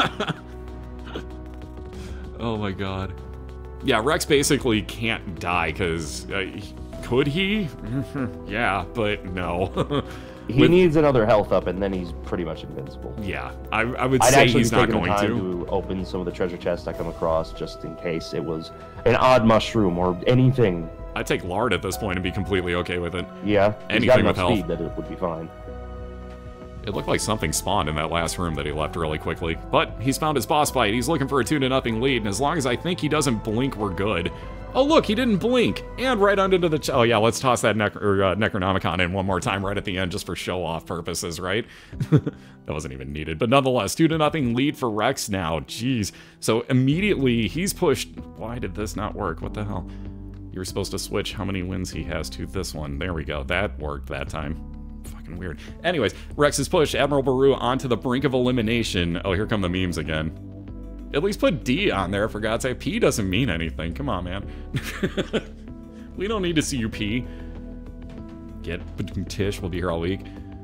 Oh my god. Yeah, Rex basically can't die, because... could he? Yeah, but no. He needs another health up, and then he's pretty much invincible. Yeah, I would say he's not going to open some of the treasure chests I come across, just in case it was an odd mushroom or anything. I'd take lard at this point and be completely okay with it. Yeah, anything with health. Speed that it would be fine. It looked like something spawned in that last room that he left really quickly. But he's found his boss fight. He's looking for a 2-0 lead, and as long as I think he doesn't blink, we're good. Oh, look, he didn't blink. And right under the... Oh, yeah, let's toss that Necronomicon in one more time right at the end just for show-off purposes, right? That wasn't even needed. But nonetheless, 2-0 lead for Rex now. Jeez. So immediately, he's pushed... Why did this not work? What the hell? You were supposed to switch how many wins he has to this one. There we go. That worked that time. Fucking weird. Anyways, Rex has pushed AdmiralBahroo onto the brink of elimination. Oh, here come the memes again. At least put D on there, for God's sake. P doesn't mean anything. Come on, man. We don't need to see you P. Get Tish. We'll be here all week.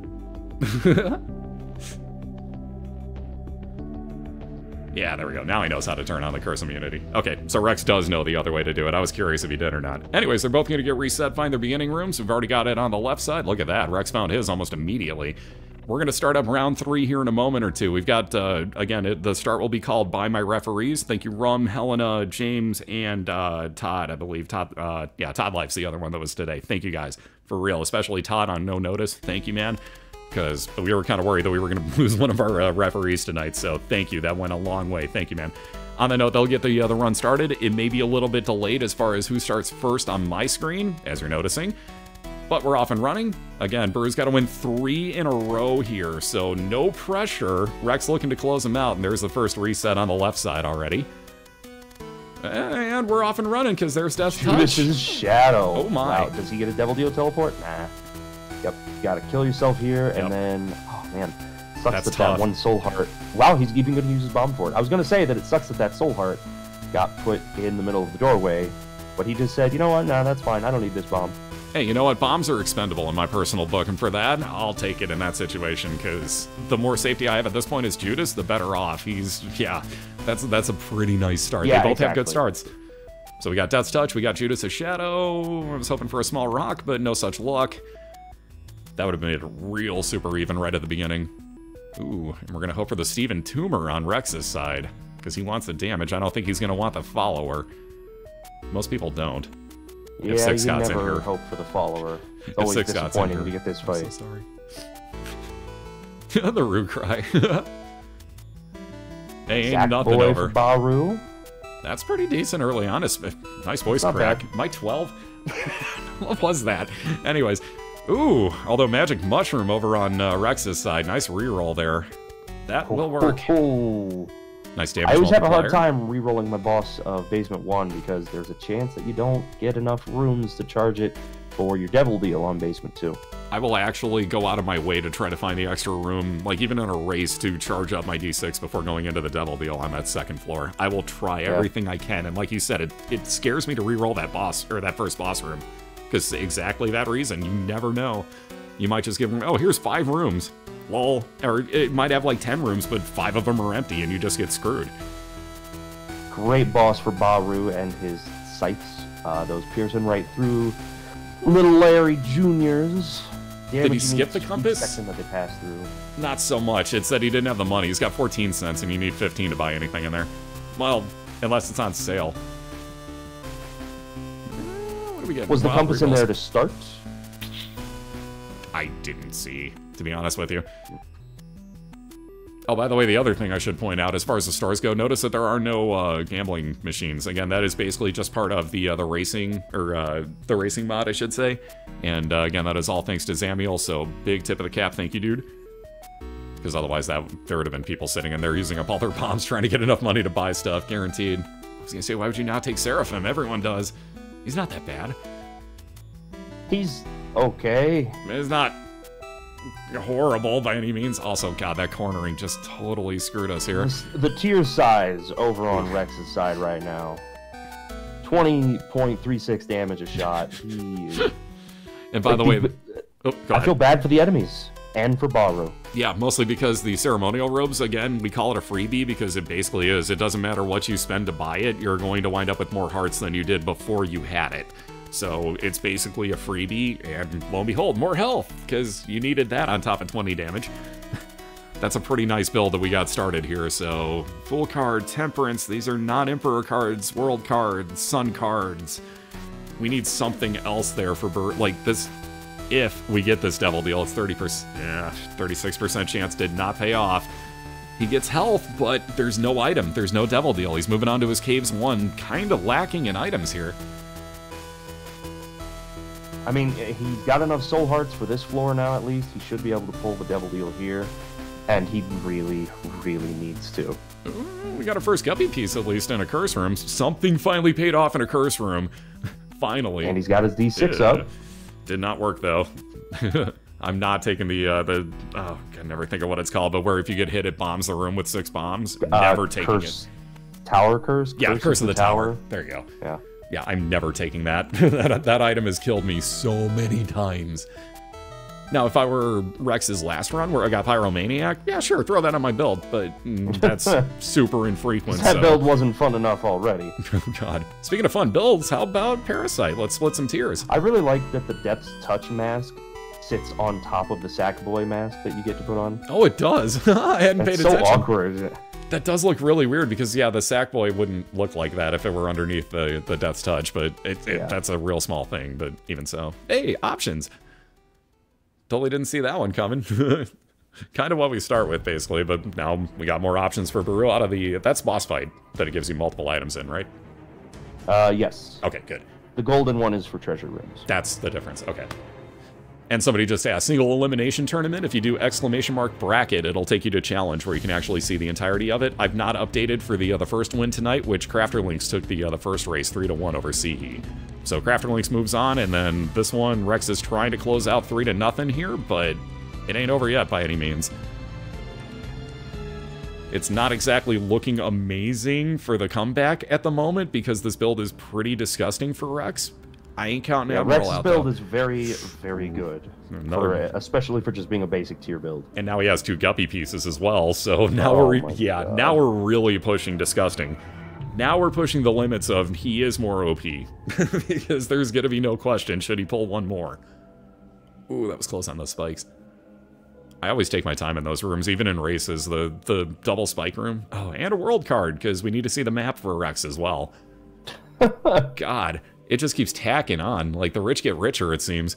Yeah, there we go. Now he knows how to turn on the curse immunity. Okay, so Rex does know the other way to do it. I was curious if he did or not. Anyways, they're both going to get reset, find their beginning rooms. We've already got it on the left side. Look at that. Rex found his almost immediately. We're going to start up round 3 here in a moment or two. We've got, again, the start will be called by my referees. Thank you, Rum, Helena, James, and Todd, I believe. Todd, yeah, Todd Life's the other one that was today. Thank you, guys, for real. Especially Todd on no notice. Thank you, man. Because we were kind of worried that we were going to lose one of our referees tonight, so thank you. That went a long way. Thank you, man. On the note, they'll get the run started. It may be a little bit delayed as far as who starts first on my screen, as you're noticing. But we're off and running. Again, Bahroo's got to win 3 in a row here, so no pressure. Rex looking to close him out, and there's the first reset on the left side already. And we're off and running, because there's Death's Touch. Judas's Shadow. Oh my. Wow, does he get a Devil Deal teleport? Nah. Yep, you gotta kill yourself here, and then, oh man, sucks that one soul heart. Wow, he's even gonna use his bomb for it. I was gonna say that it sucks that that soul heart got put in the middle of the doorway, but he just said, you know what, nah, that's fine, I don't need this bomb. Hey, you know what, bombs are expendable in my personal book, and for that, I'll take it in that situation, because the more safety I have at this point as Judas, the better off. He's, yeah, that's a pretty nice start. Yeah, they both have good starts. So we got Death's Touch, we got Judas's Shadow. I was hoping for a small rock, but no such luck. That would have made it real super even right at the beginning. Ooh, and we're going to hope for the Steven Tumor on Rex's side, because he wants the damage. I don't think he's going to want the follower. Most people don't. Yeah, Six you Scots never in here. hope for the follower. It's always disappointing to get this fight. I'm so sorry. The Roo cry. Hey, ain't nothing over. Bahroo. That's pretty decent early on. Nice voice crack. Am I 12? What was that? Anyways. Ooh, although Magic Mushroom over on Rex's side. Nice reroll there. That will work. Nice damage. I always have a hard time rerolling my boss of Basement 1 because there's a chance that you don't get enough rooms to charge it for your Devil Deal on Basement 2. I will actually go out of my way to try to find the extra room, like even in a race, to charge up my D6 before going into the Devil Deal on that second floor. I will try everything I can, and like you said, it scares me to reroll that boss, or that first boss room. Because exactly that reason, you never know. You might just give them, oh, here's 5 rooms. Lol. Or it might have like 10 rooms, but 5 of them are empty, and you just get screwed. Great boss for Bahroo and his scythes. Those piercing right through little Larry Jr.'s. Did he skip the compass? Section that they passed through. Not so much. It said he didn't have the money. He's got 14 cents, and you need 15 to buy anything in there. Well, unless it's on sale. Was the compass in there to start? I didn't see, to be honest with you. Oh, by the way, the other thing I should point out, as far as the stores go, notice that there are no gambling machines. Again, that is basically just part of the racing, or the racing mod, I should say. And again, that is all thanks to Zamiel, so big tip of the cap, thank you, dude. Because otherwise, there would have been people sitting in there using up all their bombs trying to get enough money to buy stuff, guaranteed. I was gonna say, why would you not take Seraphim? Everyone does. He's not that bad. He's okay. It's not horrible by any means. Also, God, that cornering just totally screwed us here. The tier size over on Rex's side right now. 20.36 damage a shot. And by the way, I feel bad for the enemies and for Bahroo. Yeah, mostly because the ceremonial robes, again, we call it a freebie because it basically is. It doesn't matter what you spend to buy it, you're going to wind up with more hearts than you did before you had it. So it's basically a freebie, and lo and behold, more health, because you needed that on top of 20 damage. That's a pretty nice build that we got started here, so full card, temperance, these are non-emperor cards, world cards, sun cards. We need something else there for like this. If we get this devil deal, it's 36% chance, did not pay off. He gets health, but there's no item, there's no devil deal. He's moving on to his Caves 1, kind of lacking in items here. I mean, he's got enough soul hearts for this floor now, at least. He should be able to pull the devil deal here. And he really, really needs to. We got our first guppy piece, at least, in a curse room. Something finally paid off in a curse room. Finally. And he's got his D6 up. Did not work, though. I'm not taking oh, I can never think of what it's called, but where if you get hit, it bombs the room with 6 bombs. Never taking it. Tower curse? Yeah, Curse of the Tower. There you go. Yeah. Yeah, I'm never taking that. that item has killed me so many times. Now, if I were Rex's last run, where I got Pyromaniac, yeah, sure, throw that on my build, but that's super infrequent. That build wasn't fun enough already. Oh, God. Speaking of fun builds, how about Parasite? Let's split some tiers. I really like that the Depth's Touch mask sits on top of the Sackboy mask that you get to put on. Oh, it does. I hadn't paid attention. It's so awkward. That does look really weird because, yeah, the Sackboy wouldn't look like that if it were underneath the Death's Touch, but that's a real small thing, but even so. Hey, options. Totally didn't see that one coming. Kind of what we start with, basically, but now we got more options for Bahroo out of that's boss fight that it gives you multiple items in, right? Yes. Okay, good. The golden one is for treasure rooms. That's the difference, okay. And somebody just asked, single elimination tournament, if you do !bracket, it'll take you to challenge where you can actually see the entirety of it. I've not updated for the first win tonight, which Crafterlinks took the first race 3-1 over Sihi. So Crafterlinks moves on, and then this one, Rex is trying to close out 3-0 here, but it ain't over yet by any means. It's not exactly looking amazing for the comeback at the moment because this build is pretty disgusting for Rex. I ain't counting Admiral Rex's out, though. Is very, very good, especially for just being a basic tier build. And now he has 2 guppy pieces as well, so now now we're really pushing disgusting. Now we're pushing the limits of he is more OP, because there's gonna be no question should he pull one more. Ooh, that was close on those spikes. I always take my time in those rooms, even in races, the double spike room. Oh, and a world card, because we need to see the map for Rex as well. God. It just keeps tacking on. Like, the rich get richer, it seems.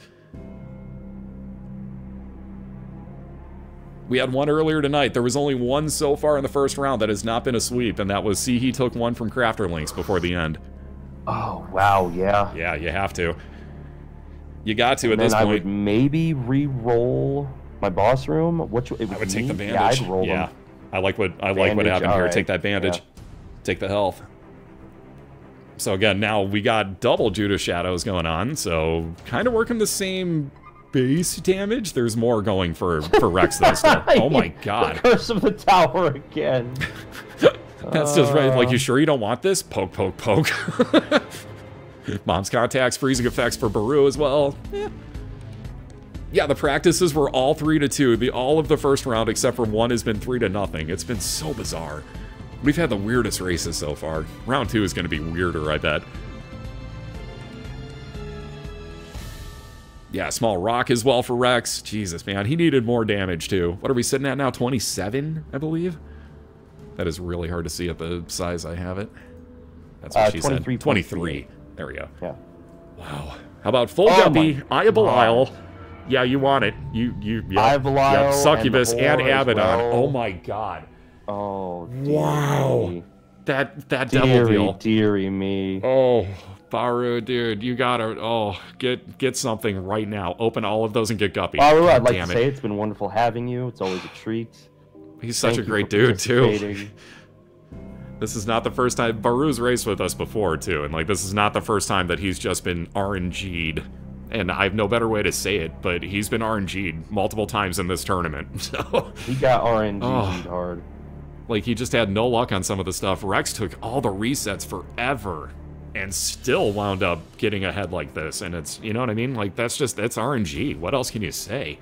We had one earlier tonight. There was only one so far in the first round that has not been a sweep, and that was Sihi took one from Crafterlinks before the end. Oh, wow, yeah. Yeah, you have to. You got to at this point. point. I would maybe re-roll my boss room. I would take the bandage. Yeah, I'd roll them. I like what happened here. Right. Take that bandage. Yeah. Take the health. So again, now we got double Judas Shadows going on, so kind of working the same base damage. There's more going for Rex though still. Oh my God. The Curse of the Tower again. That's just right. Like, you sure you don't want this? Poke, poke, poke. Mom's contacts, freezing effects for Bahroo as well. Yeah, the practices were all 3-2. All of the first round except for one has been 3-0. It's been so bizarre. We've had the weirdest races so far. Round 2 is going to be weirder, I bet. Yeah, small rock as well for Rex. Jesus, man, he needed more damage, too. What are we sitting at now? 27, I believe? That is really hard to see at the size I have it. That's what she said. 23. There we go. Yeah. Wow. How about full guppy, Eye of Belial. Yeah, you want it. I BOILeR yep. Succubus and whore as Abaddon. well. Oh my god. Oh, wow. Me. That devil deal. Deary me. Oh, Bahroo, dude, you gotta get something right now. Open all of those and get Guppy. Bahroo, I'd like to say it's been wonderful having you. It's always a treat. He's such a great dude too. This is not the first time. Bahroo's raced with us before too, and like this is not the first time that he's just been RNG'd. And I have no better way to say it, but he's been RNG'd multiple times in this tournament. So he got RNG'd hard. Like, he just had no luck on some of the stuff. Rex took all the resets forever and still wound up getting ahead like this. And it's, you know what I mean? Like, that's RNG. What else can you say?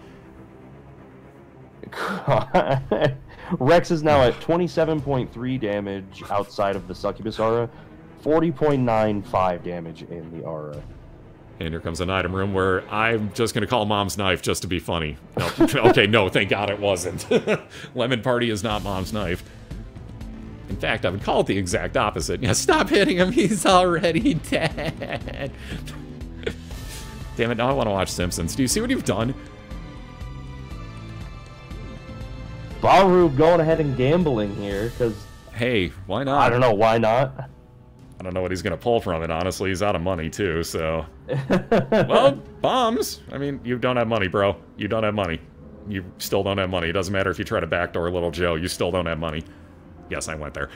Rex is now at 27.3 damage outside of the Succubus aura, 40.95 damage in the aura. And here comes an item room where I'm just going to call Mom's Knife just to be funny. No, okay, no, thank God it wasn't. Lemon Party is not Mom's Knife. In fact, I would call it the exact opposite. Yeah, stop hitting him, he's already dead. Damn it, now I want to watch Simpsons. Do you see what you've done? Bahroo going ahead and gambling here, because... Hey, why not? I don't know, why not? I don't know what he's going to pull from it, honestly. He's out of money, too, so... Well, bombs! I mean, you don't have money, bro. You don't have money. You still don't have money. It doesn't matter if you try to backdoor Little Joe. You still don't have money. Yes, I went there.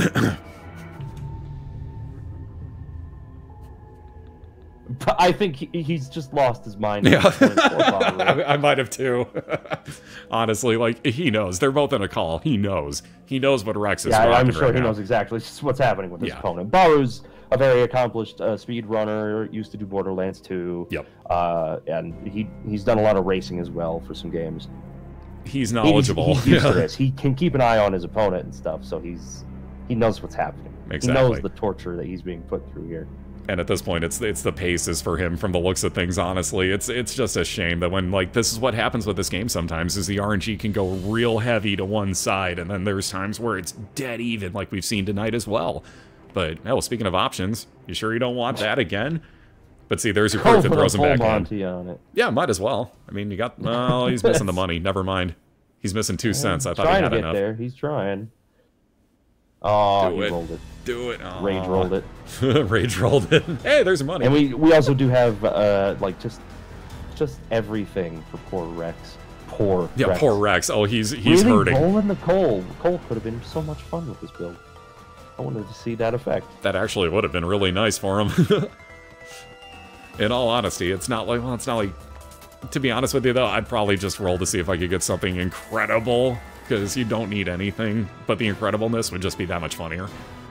I think he's just lost his mind. Yeah, I might have too. Honestly, like, he knows. They're both in a call. He knows. He knows what Rex is rocking I'm sure right he now. knows exactly what's happening with his opponent. Bahroo's a very accomplished speed runner, used to do Borderlands 2. Yep. And he's done a lot of racing as well for some games. He's knowledgeable. He's used to this. He can keep an eye on his opponent and stuff, so he knows what's happening. Exactly. He knows the torture that he's being put through here. And at this point, it's the paces for him from the looks of things, honestly. It's just a shame that when, like, this is what happens with this game sometimes, is the RNG can go real heavy to one side, and then there's times where it's dead even, like we've seen tonight as well. But, oh, speaking of options, you sure you don't want that again? But see, there's your proof that throws him back in. On it. Yeah, might as well. I mean, you got... Well, he's missing the money. Never mind. He's missing 2 cents. I thought he had enough. There. He's trying. Oh, he rolled it. Do it. Oh. Rage rolled it. Rage rolled it. Hey, there's money. And we also do have like just everything for poor Rex. Poor Rex. Oh, he's really hurting. Rolling the coal. Coal could have been so much fun with this build. I wanted to see that effect. That actually would have been really nice for him. In all honesty, it's not like to be honest with you though, I'd probably just roll to see if I could get something incredible, because you don't need anything, but the incredibleness would just be that much funnier.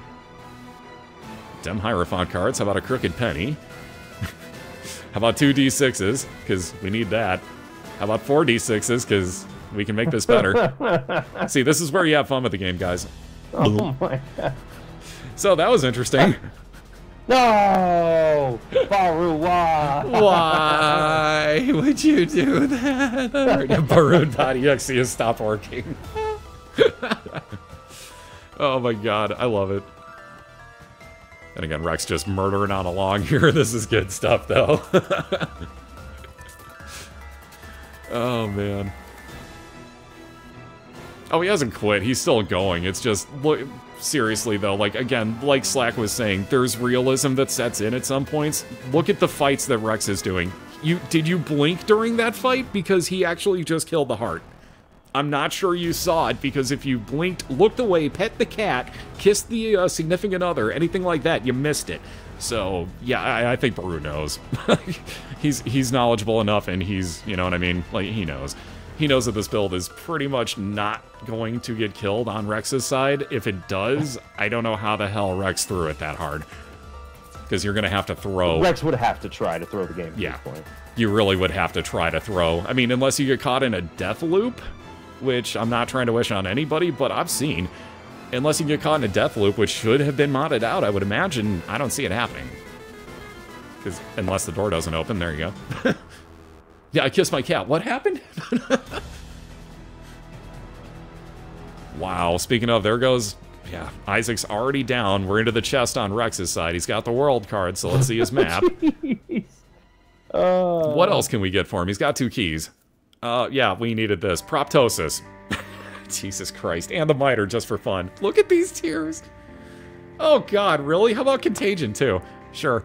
Dem Hierophant cards, how about a Crooked Penny? How about 2 D6s, because we need that. How about 4 D6s, because we can make this better. See, this is where you have fun with the game, guys. Oh my god. So that was interesting. No! Bahroo, why? Why would you do that? Bahroo.exe has stopped working. Oh my god, I love it. And again, Rex just murdering on along here. This is good stuff, though. Oh, man. Oh, he hasn't quit. He's still going. It's just... Look, seriously, though, like, again, like Slack was saying, there's realism that sets in at some points. Look at the fights that Rex is doing. Did you blink during that fight? Because he actually just killed the heart. I'm not sure you saw it, because if you blinked, looked away, pet the cat, kissed the significant other, anything like that, you missed it. So, yeah, I think Bahroo knows. He's knowledgeable enough, and he's, you know what I mean? Like, he knows. He knows that this build is pretty much not going to get killed on Rex's side. If it does, I don't know how the hell Rex threw it that hard. Because you're going to have to throw... Rex would have to try to throw the game at this point. You really would have to try to throw. I mean, unless you get caught in a death loop, which I'm not trying to wish on anybody, but I've seen. Unless you get caught in a death loop, which should have been modded out, I would imagine. I don't see it happening. Because unless the door doesn't open, there you go. Yeah, I kissed my cat. What happened? Wow, speaking of, there goes... Yeah, Isaac's already down. We're into the chest on Rex's side. He's got the world card, so let's see his map. What else can we get for him? He's got 2 keys. Yeah, we needed this. Proptosis. Jesus Christ. And the miter, just for fun. Look at these tears. Oh, God, really? How about Contagion, too? Sure.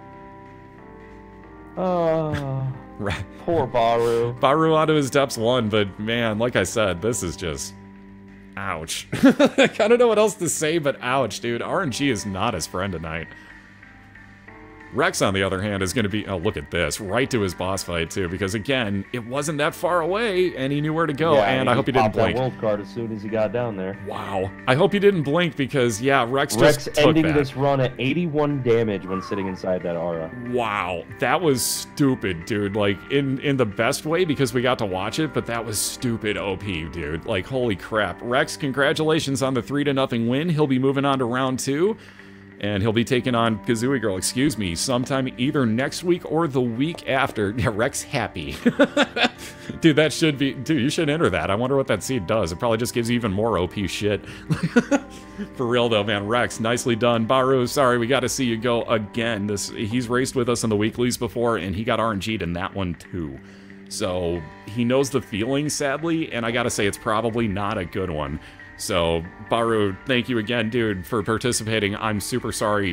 Poor Bahroo. Bahroo onto his depths 1, but man, like I said, this is just... ouch. I don't know what else to say, but ouch, dude. RNG is not his friend tonight. Rex, on the other hand, is going to be... oh, look at this. Right to his boss fight, too, because, again, it wasn't that far away, and he knew where to go, yeah, and I hope he didn't blink. That world card as soon as he got down there. Wow. I hope he didn't blink, because, yeah, Rex just took ending that. this run at 81 damage when sitting inside that aura. Wow. That was stupid, dude. Like, in the best way, because we got to watch it, but that was stupid OP, dude. Like, holy crap. Rex, congratulations on the 3-0 win. He'll be moving on to round 2. And he'll be taking on Kazooie Girl, excuse me, sometime either next week or the week after. Yeah, Rex happy. Dude, that should be... dude, you should enter that. I wonder what that seed does. It probably just gives you even more OP shit. For real, though, man. Rex, nicely done. Bahroo, sorry, we got to see you go again. He's raced with us in the weeklies before, and he got RNG'd in that one, too. So, he knows the feeling, sadly, and I gotta say, it's probably not a good one. So, Bahroo, thank you again, dude, for participating. I'm super sorry